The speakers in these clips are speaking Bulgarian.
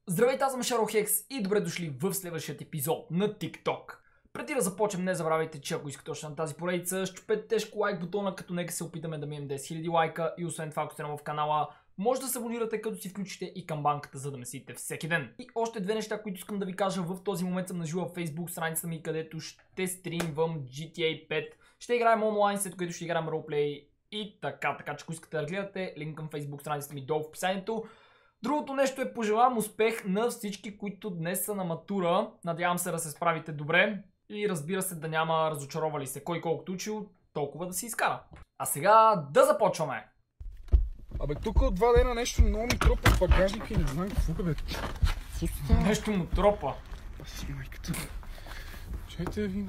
Здравейте, аз съм Шарохекс и добре дошли в следващият епизод на TikTok. Преди да започнем, не забравяйте, че ако искате още на тази поредица, щупете тежко лайк бутона, като нека се опитаме да минем 10 000 лайка и освен това, ако сте в канала, може да се абонирате, като си включите и камбанката, за да ме следите всеки ден. И още две неща, които искам да ви кажа. В този момент съм на живо в Facebook страницата ми, където ще стримвам GTA 5. Ще играем онлайн, след което ще играем ролплей и така че ако искате да гледате, линк към Facebook страницата ми долу в описанието. Другото нещо е, пожелавам успех на всички, които днес са на матура. Надявам се да се справите добре и разбира се да няма разочаровали се. Кой колкото учил, толкова да си изкара. А сега да започваме! Абе, тук от 2 дена нещо много ми тропа в багажника и не знам какво бе. Нещо му тропа. Си майката. Чайте ви.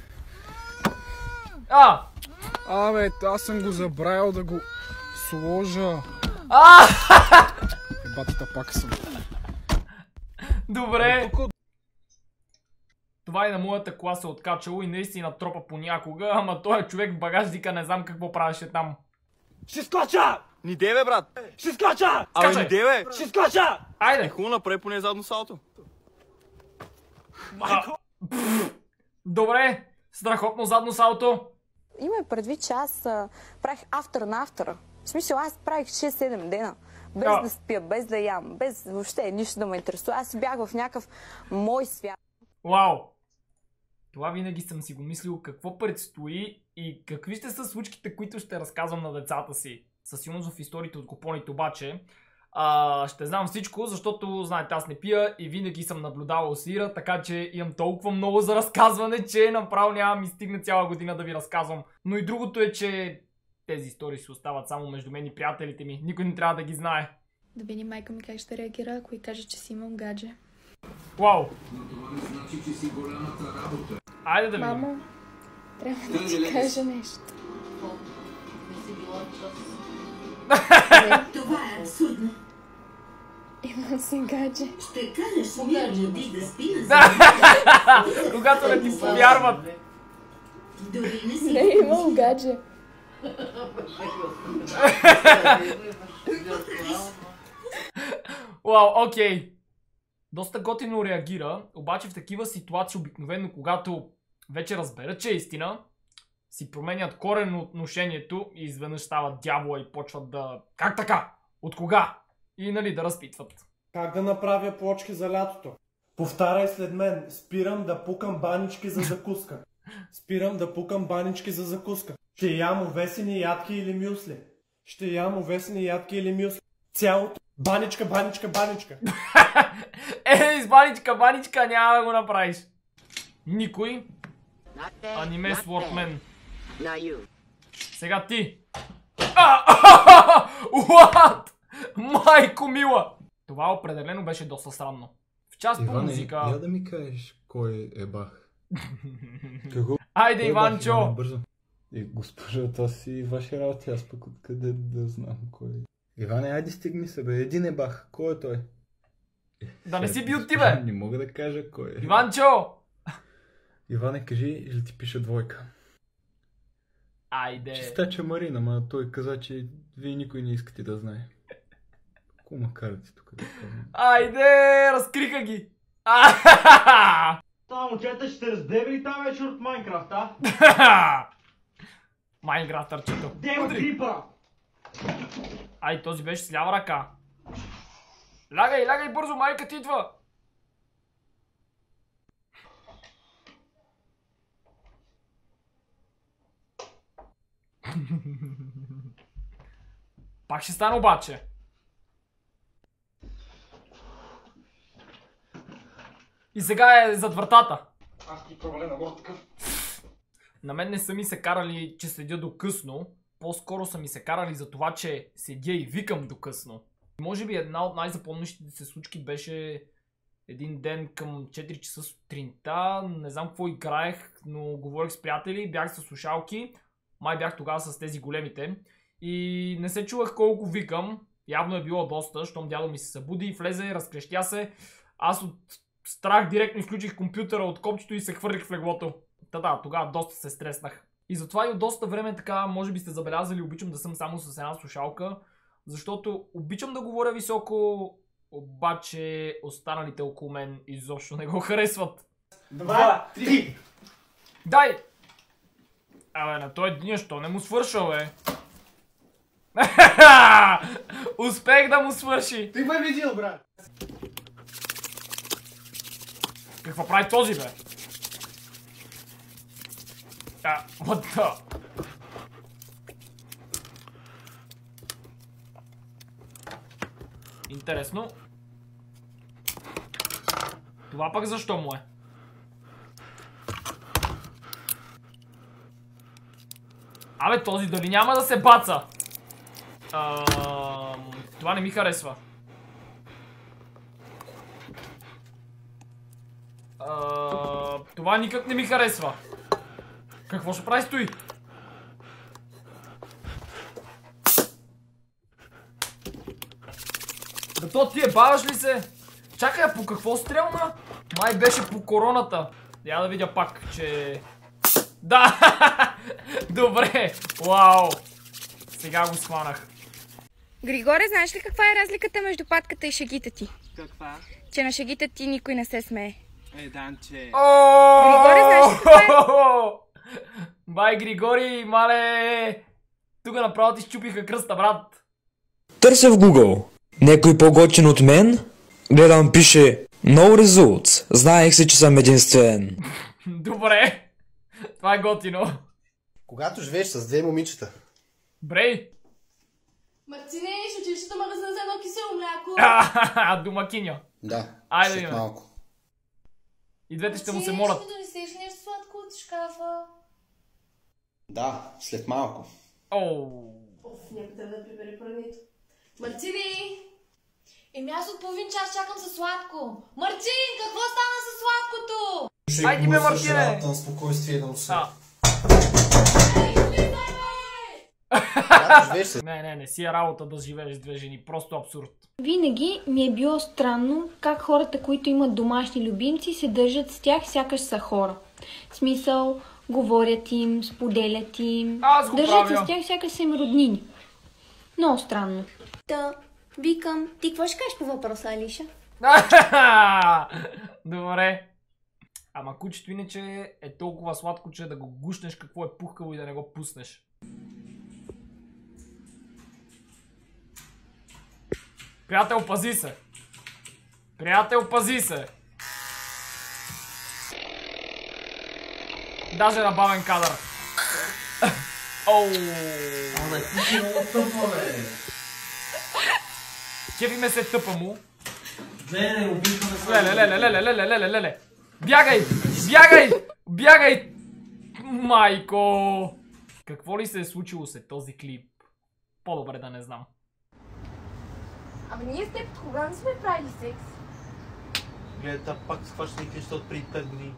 Абе, аз съм го забравил да го сложа. Ебатата пак съм. Добре. Това и на моята кола се откачало и наистина тропа понякога, ама той човек в багажника не знам какво правеше там. Ще скача! Ни деве, брат! Ще скача! Абе, ни деве! Ще скача! Айде! Хубаво направи поне задно салто. Добре, страхотно задно салто. Има предвид, че аз правих автор на автора. В смисъл, аз правих 6-7 дена. Без да спя, без да ям, без въобще нищо да ме интересува. Аз си бях в някакъв мой свят. Вау! Това винаги съм си го мислил какво предстои и какви ще са случките, които ще разказвам на децата си. Със сигурност в историите от купоните обаче ще знам всичко, защото, знаете, аз не пия и винаги съм наблюдавал сира, така че имам толкова много за разказване, че направо няма ми стигне цяла година да ви разказвам. Но и другото е, че тези истории се остават само между мен и приятелите ми. Никой не трябва да ги знае. Да видим майка ми как ще реагира, ако й каже, че си имам гадже. Вау! Но това не значи, че си голямата работа. Айде да видим. Мамо, трябва да ти кажа нещо. Това е абсурдно. Имам си гадже. Ще кажеш мирно ди да спи на земята. Когато не ти повярват. Дори не си... Не имам гадже. Вау, окей. Доста готино реагира, обаче в такива ситуации обикновено, когато вече разберат, че е истина, си променят коренно отношението и изведнъж стават дявола и почват да... Как така? От кога? И нали да разпитват. Как да направя плочки за лятото? Повтаряй след мен. Спирам да пукам банички за закуска. Спирам да пукам банички за закуска. Ще ям овесени ядки или мюсли. Ще ям овесени ядки или мюсли. Цялото. Баничка, баничка, баничка. С баничка няма да го направиш. Никой. Аниме Swordman. Сега ти. What? Майко мила! Това определено беше доста странно. В част по музика... Иване, я да ми кажеш кой е бах. Какво? Айде, Иванчо! Бързо. Госпожо, това си ваши работи, аз пък откъде да знам кой е. Иване, айде стигни се, бе. Един е бах. Кой е той? Да не си бил ти, бе! Не мога да кажа кой е. Иванчо! Иване, кажи, или ти пише двойка? Айде! Чистача Марина, ма той каза, че вие никой не искате да знае. Ко ма карате тук да казвам? Айде! Разкриха ги! Това момчета ще разбере ли тази вечер от Майнкрафт, а? Майнкрафтърчето. Дева крипа! Ай, този беше с лява ръка. Лягай бързо, майка ти идва! Пак ще стане обаче. И сега е зад вратата. Аз ти проваля на такъв. На мен не са ми се карали, че седя до късно. По-скоро са ми се карали за това, че седя и викам до късно. Може би една от най-запомнящите се случки беше един ден към 4 часа сутринта. Не знам какво играех, но говорих с приятели, бях с слушалки. Май бях тогава с тези големите. И не се чувах колко викам. Явно е било доста, щом дядо ми се събуди, влезе, разкрещя се. Аз от страх директно изключих компютъра от копчето и се хвърлих в леглото. Да, тогава доста се стреснах. И затова и от доста време така, може би сте забелязали, обичам да съм само с една слушалка, защото обичам да говоря високо, Обаче останалите около мен изобщо не го харесват. 2, 3. Дай! Абе, на той един що не му свършва, бе? Успех да му свърши! Ти ме видил, брат! Какво прави този, бе? What the? Интересно. Това пък защо му е? Абе, този дали няма да се баца? Това не ми харесва. Това никак не ми харесва. Какво ще прави стои? Да то ти баваш ли се? Чакай, а по какво стрелна? Май беше по короната. Я да видя пак, че... Да! Добре! Вау! Сега го схванах. Григоре, знаеш ли каква е разликата между патката и шегите ти? Каква? Че на шегите ти никой не се смее. Данче. Григоре, знаеш ли каква е? Бай, Григори, мале! Тук направо ти щупиха кръста, брат. Търся в Google. Некой по-готин от мен? Гледам, пише No results. Знаех си, че съм единствен. Добре. Това е готино. Когато живееш с две момичета. Брей. Мартине, ще отидеш да магазин за едно кисело мляко. Домакиня. Да, айде след малко. И двете ще му се молят. Ще ми донесеш нещо сладко от шкафа. Да, след малко. Нека трябва да прибере прането. Мартини! Аз от половин час чакам за сладко. Мартин, какво стана с сладкото? Айди бе, Мартине! На спокойствие да му се. Не си е работа да живееш с две жени. Просто абсурд. Винаги ми е било странно как хората, които имат домашни любимци, се държат с тях сякаш са хора. В смисъл, говорят им, споделят им, държат се с тях сякаш са им роднини. Много странно. Да, викам. Ти какво ще кажеш по въпроса, Алиша? Добре. Ама кучето иначе е толкова сладко, че да го гушнеш какво е пухкаво и да не го пуснеш. Приятел, пази се! Приятел, пази се! Даже на бавен кадър. Абе, ти си много тъпа, бе. Кефи ме се тъпа му. Не, убихме се. Леле. Бягай! Бягай! Бягай! Майко! Какво ли се е случило след този клип? По-добре да не знам. Ама ние с теб кога не сме правили секс? Гледай, пак схваща и къща от преди 5 години.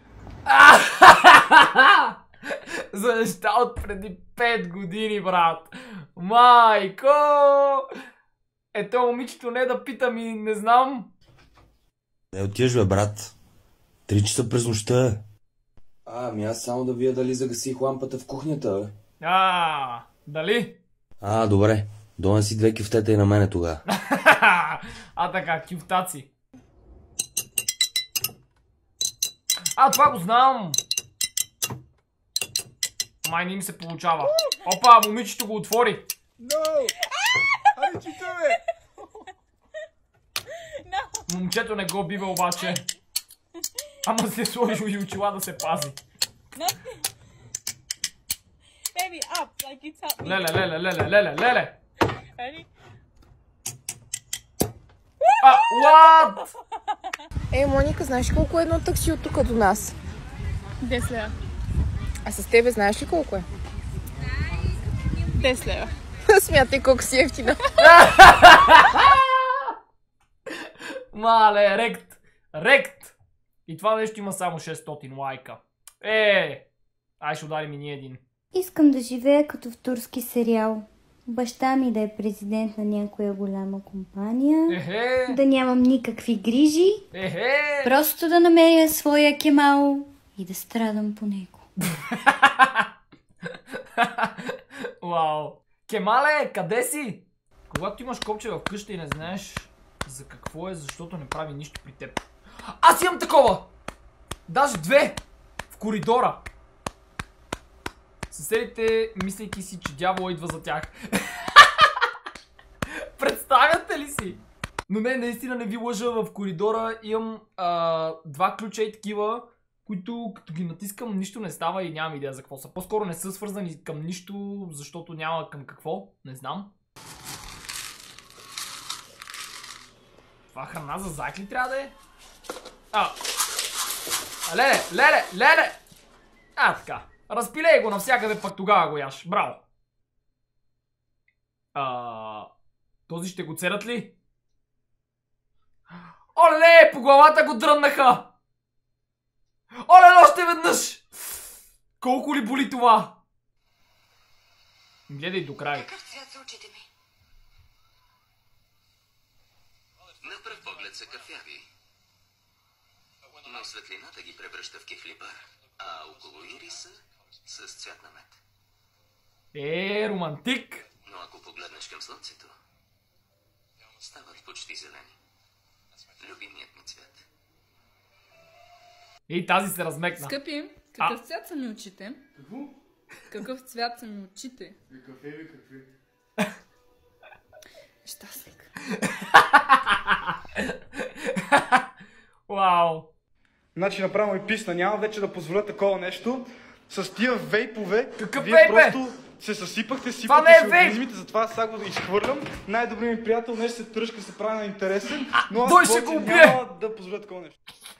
За неща от преди 5 години, брат. Майко! Ето момичето не да питам и не знам. Не отиваш, бе, брат. 3 часа през нощта. Ами аз само да вия дали загасих лампата в кухнята, бе. Дали? Добре. Доneси 2 кюфтета и на мене тогава. Така, кюфтаци. Това го знам. Май не ми се получава. Опа, момичето го отвори. Момчето не го бива обаче. Ама се е сложил и очила да се пази. Леле. What? Моника, знаеш колко е едно такси от тук до нас? 10 лева. А с тебе знаеш ли колко е? 10 лева. Смятай колко си ефтина. Мале, рект. И това нещо има само 600 лайка. Ай ще ударим и ние един. Искам да живея като в турски сериал. Баща ми да е президент на някоя голяма компания. Да нямам никакви грижи. Просто да намеря своя Кемал и да страдам по него. Вау. Кемале, къде си? Когато имаш копче в къща и не знаеш За какво е? Защото не прави нищо при теб. Аз имам такова! Даже две! В коридора. Съседите, мислейки си, че дявола идва за тях. Представяте ли си? Но не, наистина не ви лъжа, в коридора имам два ключа и такива, които като ги натискам нищо не става и нямам идея за какво са. По-скоро не са свързани към нищо, защото няма към какво, не знам. Това храна за заек ли трябва да е? Леле! Така. Разпилей го навсякъде, пък тогава го яш. Браво. Този ще го церат ли? Оле, по главата го дръннаха! Оле, още веднъж! Колко ли боли това? Гледай до край. Какъв цвят са очите ми? На пръв поглед са кафяви, но светлината ги превръща в кефлибар, а около ириса с цвят на мед. Романтик! Но ако погледнеш към слънцето, стават почти зелени. Любимият ми цвят. И тази се размекна. Скъпи, какъв цвят са ми очите? Какво? Какъв цвят са ми очите? Какви? Щастник. Вау. Значи направо ми писна, няма вече да позволя такова нещо. С тия вейпове, вие просто се съсипахте, си организмите, затова сега го да изхвърлям. Най-добрият ми приятел нещо се тръжка, се прави на интересен, но аз повече няма да позволя такова нещо.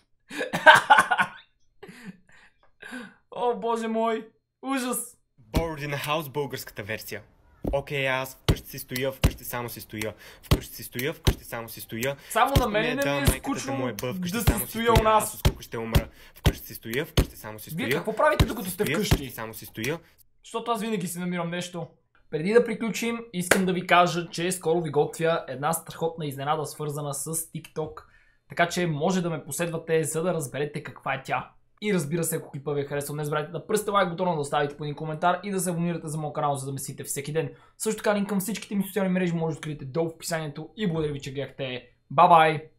О, боже мой, ужас! Bored in the House, българската версия. Окей, аз вкъщи си стоя, вкъщи само си стоя. Вкъщи си стоя, вкъщи само си стоя. Само на мен не ми е скучно да се стоя у нас. Аз от скука ще умра. Вкъщи си стоя, вкъщи само си стоя. Вие какво правите докато сте вкъщи? Само си стоя. Защото аз винаги си намирам нещо. Преди да приключим, искам да ви кажа, че скоро ви готвя една страхотна изненада, свързана с TikTok. Така че може да ме последвате, за да разберете каква е тя. И разбира се, ако клипа ви е харесал, не забравяйте да пръсте лайк бутона, да оставите по един коментар и да се абонирате за моят канал, за да ме следите всеки ден. Също така линк към всичките ми социални мрежи може да откриете долу в описанието и благодаря ви, че гледахте. Бай-бай!